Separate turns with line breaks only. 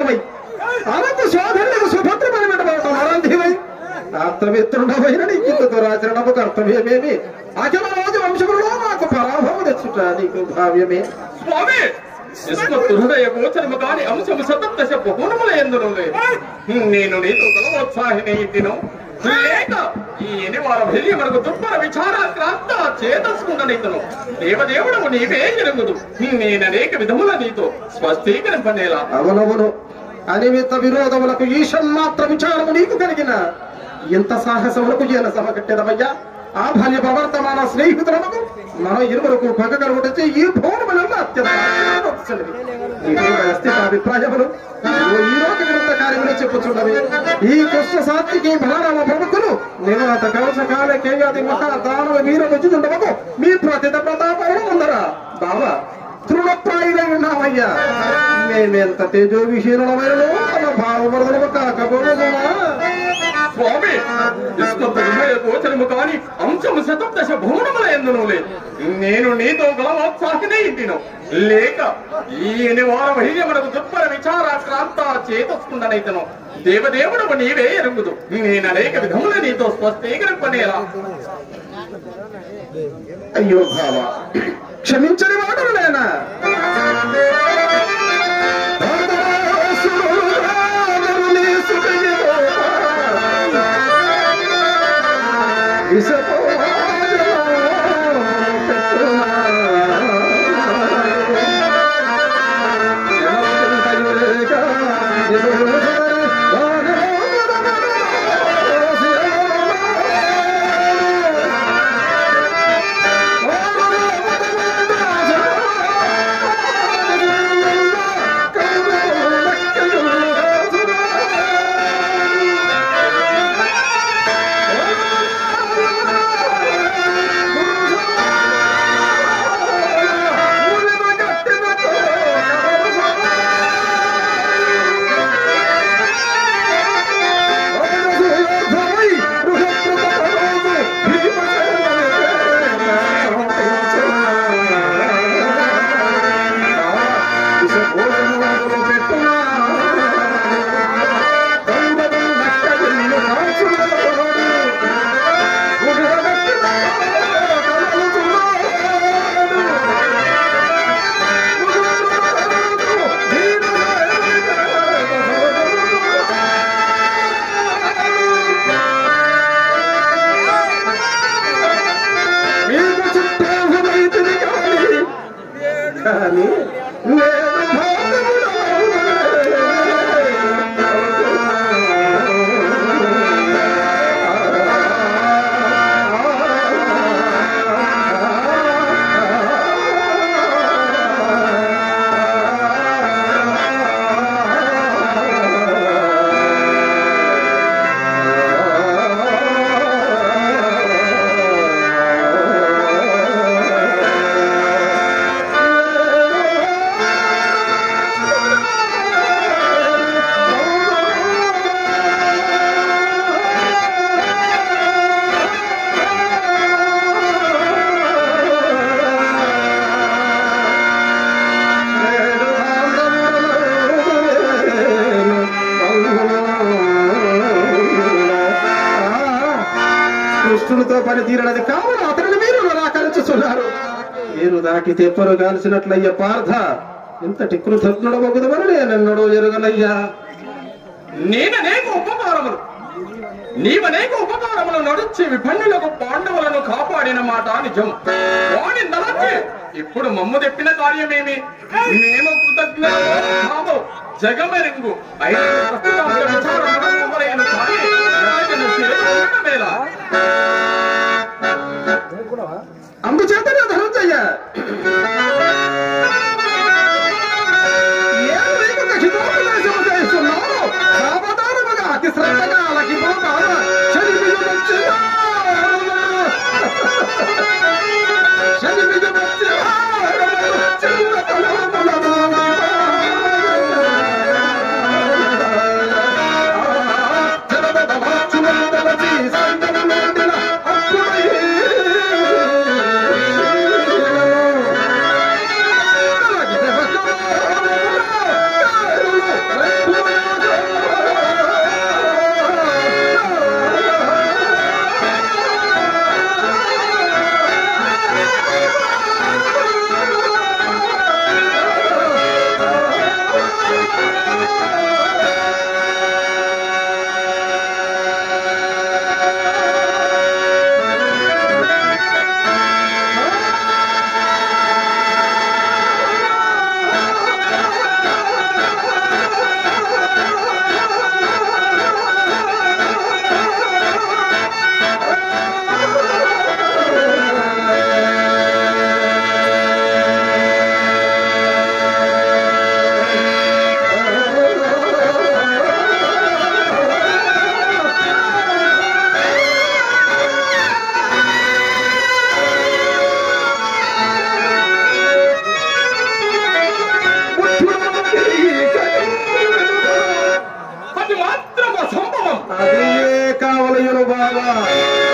సోదరుడవై అరకు సోదరులకు సుభద్రమైన మరాంధివై ఆత్మమిత్రుడమైన నీకు దురాచరణము కర్తవ్యమేమి అఖిల రాజు వంశములో నాకు పరాభవం తెచ్చుట నీకు భావ్యమే
స్వామి హృదయ గోచరము కాని అంశము సతప్దశ బహునముల ఎందును నేను నీతో కలవోత్సాహిని ఇంటిను లేక ఈ ఎనివార వెళ్ళి మనకు దుర్భర విచారాక్రాంత చేతసుకున్న నీతను దేవదేవుడము నీవే ఎరుగుదు నేననేక విధముల నీతో స్పష్టీకరింపనేలా
అవునవును అనిమిత విరోధములకు ఈశం మాత్ర విచారము నీకు కలిగిన ఇంత సాహసములకు ఈయన సభ కట్టెదమయ్యా ఆ బాల్య ప్రవర్తమాన స్నేహితులకు మనం ఇరువురకు పగ కలుగుటచే ఈ భవనములలో అత్యంత అభిప్రాయములు ఈ రోజు విరుద్ధ కార్యములు చెప్పుచున్నవి ఈ కృష్ణ సాత్వికి బలరామ ప్రముఖులు నివాత కవచ కాల కేయాది మహాదానవ వీర రుచుండవకు మీ ప్రతిత ప్రతాపములు ఉందరా బాబా తృణప్రాయులై ఉన్నామయ్యా మేమెంత తేజో విహీనమైన తమ భావమరుదము కాకపోవదుమా
స్వామి హృదయ గోచరము కాని అంశము శతప్దశ భువనముల ఎందును నేను నీతో గలవోత్సాహినే ఇంటిను లేక ఈ ఎనివార వహియ మనకు దుర్భర విచారాక్రాంత చేతొస్తుందనైతను దేవదేవుడము నీవే ఎరుగుదు నేననేక విధముల నీతో స్పష్టీకరింపనేలా
అయ్యో భావ క్షమించని వాడరు నేనా కృష్ణుడితో పని తీరనది కావున అతనిని మీరు నిరాకరించుతున్నారు మీరు దాకి తెప్పరు కాల్చినట్లయ్య పార్థ ఇంతటి కృతజ్ఞుడు మొగుదమని నేనెన్నడూ ఎరుగనయ్యా
నేననేక ఉపకారములు నీవనేక ఉపకారములు నడుచి విభన్యులకు పాండవులను కాపాడిన మాట నిజం వాణి నలచి ఇప్పుడు మమ్ము తెప్పిన కార్యమేమి మేము కృతజ్ఞ జగమెరింగు
అందుచేత ధనంజయ్య సావధానముగా అతి శ్రద్ధగా అలకిపోతాను మహానుభావ